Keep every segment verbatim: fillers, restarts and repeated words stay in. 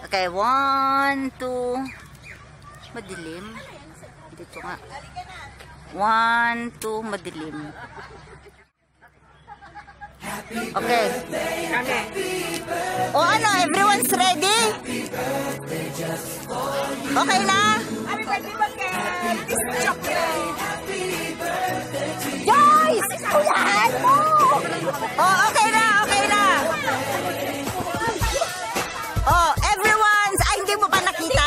Okay, one, two. Madilim. Dito nga. One, two, madilim. Okay. O ano, everyone's ready? Okay na? Joyce! Ulan mo! Oh, okay na, okay na. Oh, everyone's, ay, hindi mo pa nakita?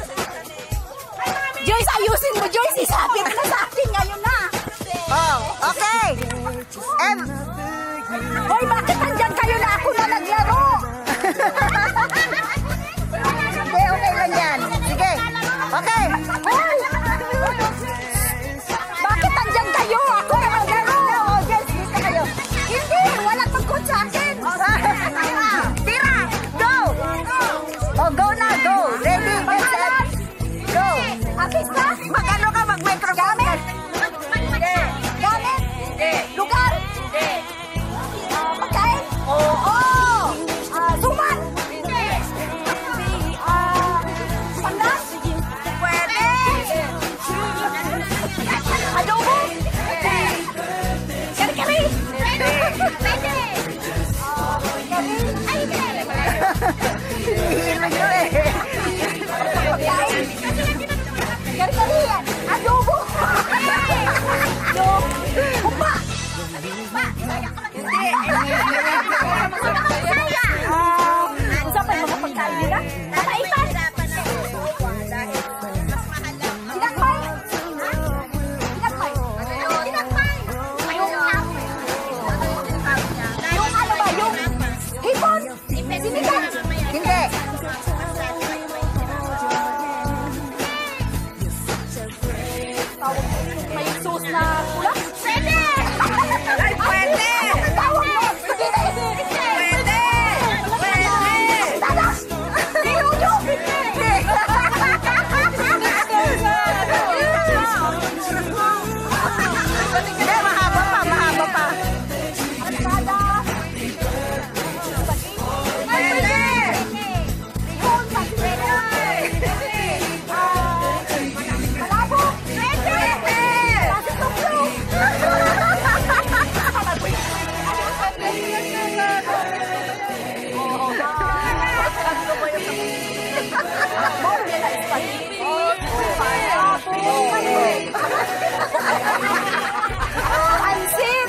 Joyce, ayusin mo, Joyce. Isapit na sa akin ngayon na. Oh, okay. Em Hoy, bakit nandyan kayo na ako na naglaro? Hindi, okay lang yan. Sige. Okay. Hoy! Bakit nandyan kayo? Ako na naglaro. Oh, yes, dito kayo. Hindi, walang pagkot sa akin. Tira! Go! Oh, go na, go. Ready, get set. Go. Apis na? Mag-ano ka, mag-microphone. Gamit? Hindi. Gamit? Hindi. Lugar? Hindi. Pagkain? Oo. Suman? Hindi. Pandas? Pwede. Adobo? Hindi. Kari-kari? Pwede. Pwede. Kari? Ay, hindi. Hindi mo eh. Pagkain? Kari-kari yan. Adobo? Adobo? Humba? Humba? Hindi. Isa pa yung mga pagkain nila? Kapaitan? Tinakpay? Tinakpay? Tinakpay? Yung ano ba? Yung hipon? Sinigang? Hindi. May sauce na pula? Pwede! Ay, pwede! Tawag mo! Pwede! Pwede! Pwede! Tadas! Dinudo! Hindi, mahaba pa, mahaba pa. Asada! Pwede! Bihon! Pwede! Malabo! Pwede! Kasi tuklo! Pansit!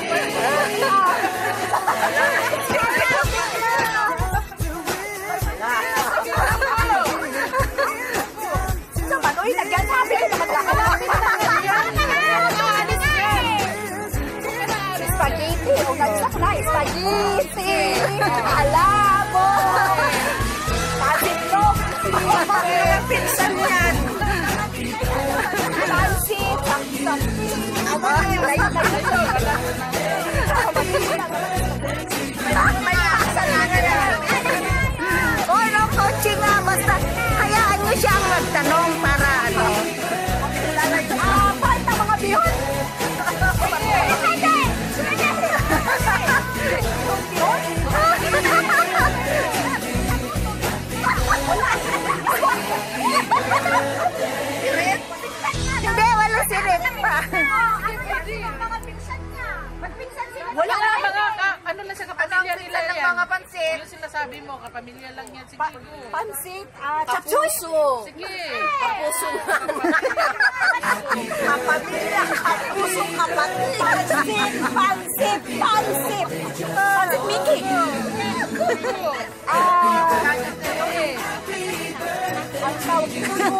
Naman, uy, nagkasabi ka naman lang. Spaghetti! O, nagsak na, spaghetti! Alam mo! Pansit ko! Pinsan yan! Pansit! May kasalanan na. Oh, no, coaching nga. Basta, hayaan nyo siyang magtanong para ano. Ah, bakit na mga bihon? Pwede! Hindi, wala sirit pa. Wala na mga, ano lang siya, kapamilya nila yan. Mga pansit. Yung sinasabi mo, kapamilya lang yan. Sige, go. Pansit, ah, chapsuso. Sige. Kapuso nga. Kapamilya, kapuso, kapatid. Pansit, pansit, pansit. Pansit Mickey. Ah, ang tawag ko yung...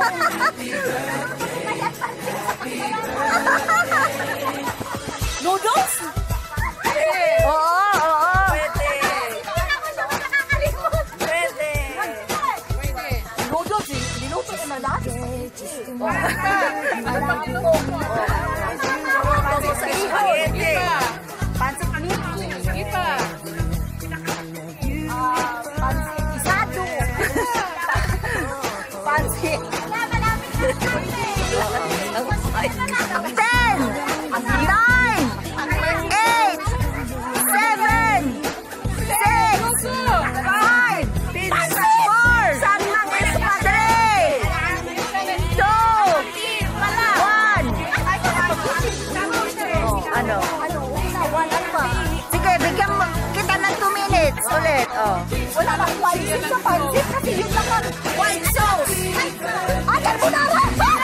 Noodles? Oo, oo. Pwede. Pwede. Pwede. Noodles, niluto naman natin. Alam ko. Pansit sa spaghetti. Pansit Mickey. Sige pa. Pansit isado. Pansit. Ten, nine, eight, seven, six, five, four, pansit kasi yun naman. White sauce. Ah, carbonara.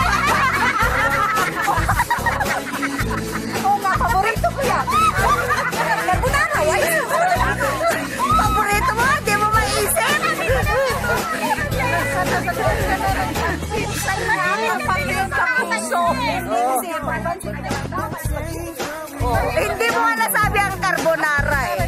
Oo nga, paborito ko yan. Carbonara, white sauce. Paborito mo, di mo maisip. Pinsan namin, pamilya sa puso. Oh, hindi mo nga nasabi ang carbonara eh.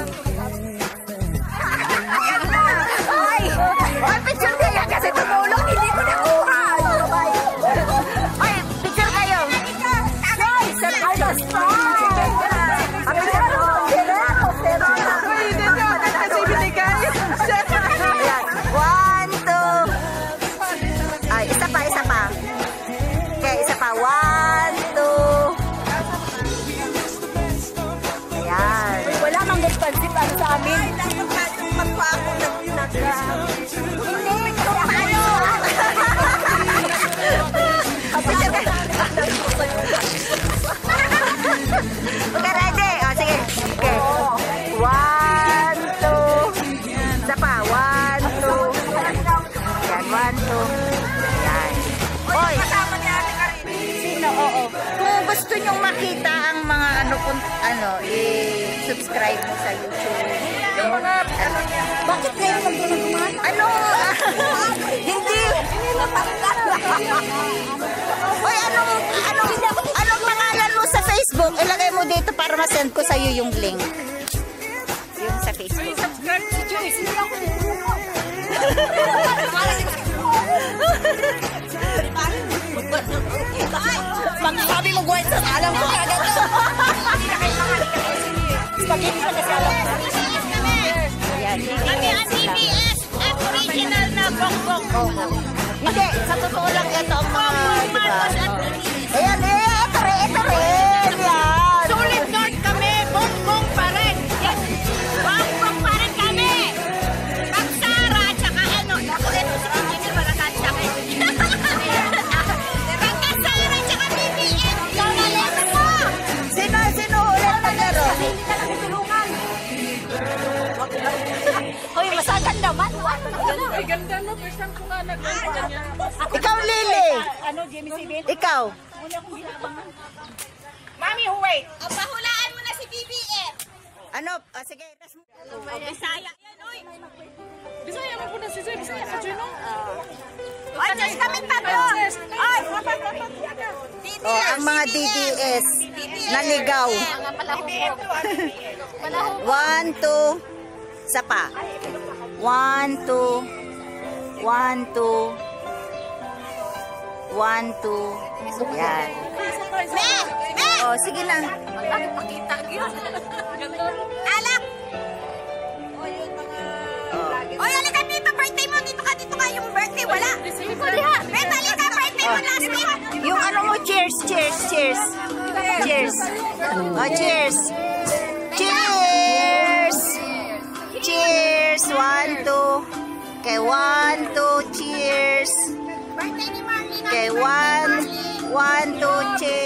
Ay! Ay, picture kayo kasi tumulong, hindi ko nakuha. Ay, picture kayo. Ay, sir, I just One, two. Ay, isa pa, isa pa. Okay, isa pa. One, two. Ayan. Wala mang gaspansit ang sa amin. Ay, dapat magpa ako ng pinag-gaspansit. Hindi, kung paano? Okay, ready? O, sige. Okay. One, two. Isa pa. One, two. Ayan, one, two. Ayan. Oy. Sino? Oo. Kung gusto nyong makita ang mga ano, kung, ano, i-subscribe mo sa YouTube. Yung mga, ano niya. Bakit kayo nagdunag-duman? Ano? Hindi. Oy, anong, anong, anong pangalan mo sa Facebook? Ilagay mo dito para ma-send ko sa'yo yung link. Yung sa Facebook. Subscribe si Joyce. Hindi ako Pag-sabi mo guwait sa alam ko kagad to. Spaghetti pa kasi alam ko. Ayan, Kami ang D B S at original na bongbong. hindi, sa totoo lang ito ang mga, Bongbong, diba? Marcos at Luis. Ayan, eh, ito rin, ito rin. Yan. Sulit North kami, bongbong pa rin. Yes, bongbong pa rin kami. Pagsara, tsaka ano, ako ito si Engineer Barakat, tsaka Pagsara, tsaka B B S. Ikaw na lang mo. Sino, sino ulit na garo? Hoy, masagan naman. Ay, ganda no. First time ko nga nagagawa niya. Ikaw, Lily. Ano, Jimmy Sibit? Ikaw. Mami, wait. O, pahulaan mo na si B B S. Ano? Ah, sige. Bisaya. Yan, uy. Bisaya mo po na si Joy. Bisaya ka, Joy, no? Ay, just kami tatlo. Ay, D D S. Oh, ang mga D D S. Naligaw. One, two. Isa pa. One, two. One, two. One, two. Yan. Me! Me! Oh, sige na. Alak! Oy, halika dito, birthday mo. Dito ka, dito ka. Yung birthday, wala. Beta, halika, birthday mo last week. Yung ano mo, cheers, cheers, cheers. Cheers. Oh, cheers. Cheers. Cheers. One, two. Okay, one, two, cheers. Birthday ni Marlyn. Okay, one, one, two, cheers.